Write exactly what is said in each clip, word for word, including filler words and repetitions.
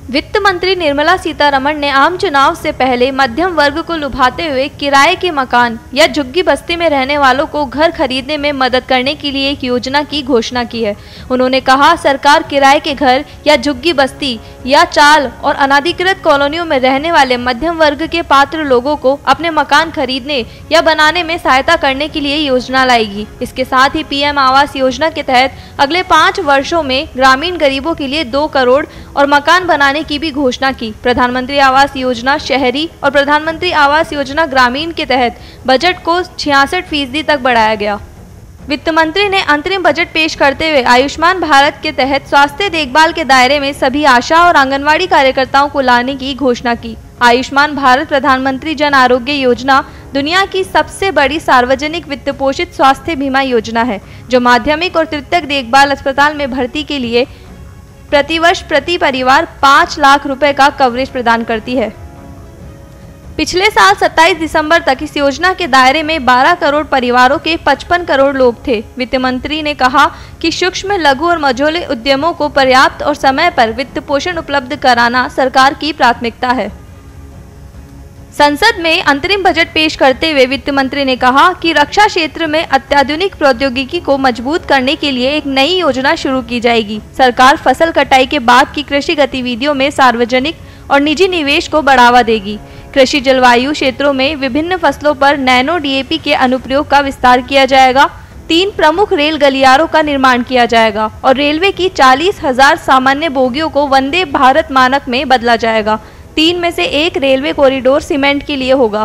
वित्त मंत्री निर्मला सीतारमण ने आम चुनाव से पहले मध्यम वर्ग को लुभाते हुए किराए के मकान या झुग्गी बस्ती में रहने वालों को घर खरीदने में मदद करने के लिए एक योजना की घोषणा की है। उन्होंने कहा, सरकार किराए के घर या झुग्गी बस्ती या चाल और अनाधिकृत कॉलोनियों में रहने वाले मध्यम वर्ग के पात्र लोगों को अपने मकान खरीदने या बनाने में सहायता करने के लिए योजना लाएगी। इसके साथ ही पीएम आवास योजना के तहत अगले पाँच वर्षों में ग्रामीण गरीबों के लिए दो करोड़ और मकान बनाने की भी घोषणा की। प्रधानमंत्री आवास योजना शहरी और प्रधानमंत्री आवास योजना ग्रामीण के तहत बजट को छियासठ फीसदी तक बढ़ाया गया। वित्त मंत्री ने अंतरिम बजट पेश करते हुए आयुष्मान भारत के तहत स्वास्थ्य देखभाल के दायरे में सभी आशा और आंगनवाड़ी कार्यकर्ताओं को लाने की घोषणा की। आयुष्मान भारत प्रधानमंत्री जन आरोग्य योजना दुनिया की सबसे बड़ी सार्वजनिक वित्त पोषित स्वास्थ्य बीमा योजना है, जो माध्यमिक और तृतीयक देखभाल अस्पताल में भर्ती के लिए प्रतिवर्ष प्रति परिवार पाँच लाख रुपए का कवरेज प्रदान करती है। पिछले साल सत्ताईस दिसंबर तक इस योजना के दायरे में बारह करोड़ परिवारों के पचपन करोड़ लोग थे। वित्त मंत्री ने कहा कि सूक्ष्म, लघु और मझोले उद्यमों को पर्याप्त और समय पर वित्त पोषण उपलब्ध कराना सरकार की प्राथमिकता है। संसद में अंतरिम बजट पेश करते हुए वित्त मंत्री ने कहा कि रक्षा क्षेत्र में अत्याधुनिक प्रौद्योगिकी को मजबूत करने के लिए एक नई योजना शुरू की जाएगी। सरकार फसल कटाई के बाद की कृषि गतिविधियों में सार्वजनिक और निजी निवेश को बढ़ावा देगी। कृषि जलवायु क्षेत्रों में विभिन्न फसलों पर नैनो डीएपी के अनुप्रयोग का विस्तार किया जाएगा। तीन प्रमुख रेल गलियारों का निर्माण किया जाएगा और रेलवे की चालीस हजार सामान्य बोगियों को वंदे भारत मानक में बदला जाएगा। तीन में से एक रेलवे कॉरिडोर सीमेंट के लिए होगा।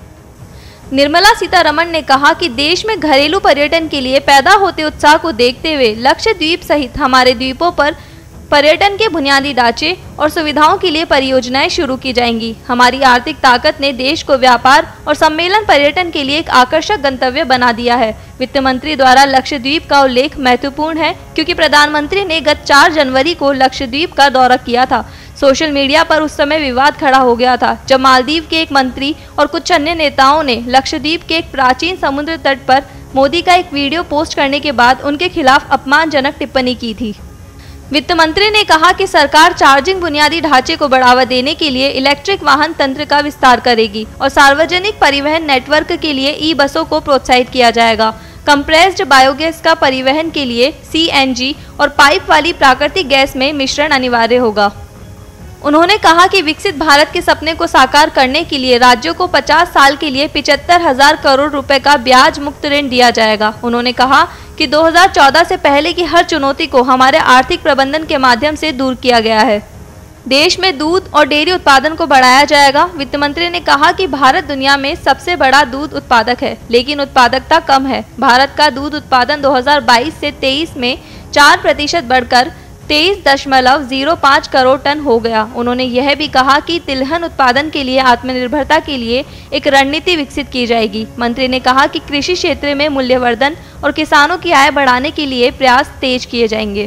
निर्मला सीतारमण ने कहा कि देश में घरेलू पर्यटन के लिए पैदा होते उत्साह को देखते हुए लक्षद्वीप सहित हमारे द्वीपों पर पर्यटन के बुनियादी ढांचे और सुविधाओं के लिए परियोजनाएं शुरू की जाएंगी। हमारी आर्थिक ताकत ने देश को व्यापार और सम्मेलन पर्यटन के लिए एक आकर्षक गंतव्य बना दिया है। वित्त मंत्री द्वारा लक्षद्वीप का उल्लेख महत्वपूर्ण है, क्योंकि प्रधानमंत्री ने गत चार जनवरी को लक्षद्वीप का दौरा किया था। सोशल मीडिया पर उस समय विवाद खड़ा हो गया था, जब मालदीव के एक मंत्री और कुछ अन्य नेताओं ने लक्षद्वीप के एक प्राचीन समुद्र तट पर मोदी का एक वीडियो पोस्ट करने के बाद उनके खिलाफ अपमानजनक टिप्पणी की थी। वित्त मंत्री ने कहा कि सरकार चार्जिंग बुनियादी ढांचे को बढ़ावा देने के लिए इलेक्ट्रिक वाहन तंत्र का विस्तार करेगी और सार्वजनिक परिवहन नेटवर्क के लिए ई बसों को प्रोत्साहित किया जाएगा। कंप्रेस्ड बायोगैस का परिवहन के लिए सीएनजी और पाइप वाली प्राकृतिक गैस में मिश्रण अनिवार्य होगा। उन्होंने कहा कि विकसित भारत के सपने को साकार करने के लिए राज्यों को पचास साल के लिए पिचहत्तर हजार करोड़ रुपए का ब्याज मुक्त ऋण दिया जाएगा। उन्होंने कहा कि दो हज़ार चौदह से पहले की हर चुनौती को हमारे आर्थिक प्रबंधन के माध्यम से दूर किया गया है। देश में दूध और डेयरी उत्पादन को बढ़ाया जाएगा। वित्त मंत्री ने कहा कि भारत दुनिया में सबसे बड़ा दूध उत्पादक है, लेकिन उत्पादकता कम है। भारत का दूध उत्पादन दो हज़ार बाईस से तेईस में चार प्रतिशत बढ़कर तेईस दशमलव जीरो पाँच करोड़ टन हो गया। उन्होंने यह भी कहा कि तिलहन उत्पादन के लिए आत्मनिर्भरता के लिए एक रणनीति विकसित की जाएगी। मंत्री ने कहा कि कृषि क्षेत्र में मूल्यवर्धन और किसानों की आय बढ़ाने के लिए प्रयास तेज किए जाएंगे।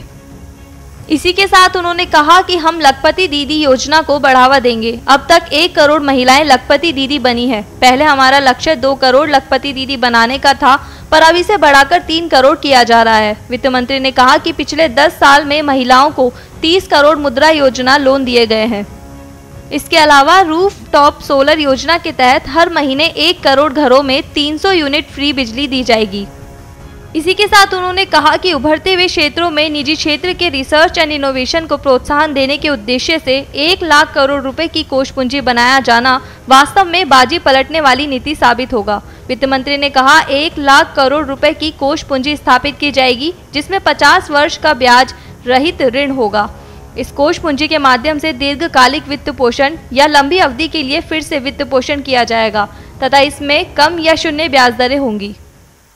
इसी के साथ उन्होंने कहा कि हम लखपति दीदी योजना को बढ़ावा देंगे। अब तक एक करोड़ महिलाएं लखपति दीदी बनी है। पहले हमारा लक्ष्य दो करोड़ लखपति दीदी बनाने का था, पर अब इसे बढ़ाकर तीन करोड़ किया जा रहा है। वित्त मंत्री ने कहा कि पिछले दस साल में महिलाओं को तीस करोड़ मुद्रा योजना लोन दिए गए हैं। इसके अलावा रूफ टॉप सोलर योजना के तहत हर महीने एक करोड़ घरों में तीन सौ यूनिट फ्री बिजली दी जाएगी। इसी के साथ उन्होंने कहा कि उभरते हुए क्षेत्रों में निजी क्षेत्र के रिसर्च एंड इनोवेशन को प्रोत्साहन देने के उद्देश्य से एक लाख करोड़ रुपए की कोष पूंजी बनाया जाना वास्तव में बाजी पलटने वाली नीति साबित होगा। वित्त मंत्री ने कहा एक लाख करोड़ रुपए की कोष पूंजी स्थापित की जाएगी, जिसमें पचास वर्ष का ब्याज रहित ऋण होगा। इस कोष पूंजी के माध्यम से दीर्घकालिक वित्त पोषण या लंबी अवधि के लिए फिर से वित्त पोषण किया जाएगा तथा इसमें कम या शून्य ब्याज दरें होंगी।